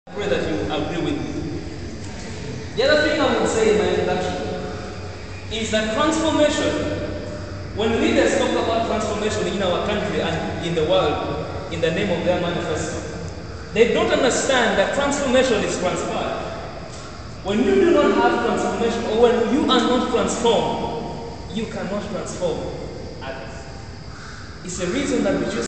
I pray that you agree with me. The other thing I would say in my introduction is that transformation, when leaders talk about transformation in our country and in the world in the name of their manifesto, they don't understand that transformation is transferred. When you do not have transformation, or when you are not transformed, you cannot transform others. It's a reason that we choose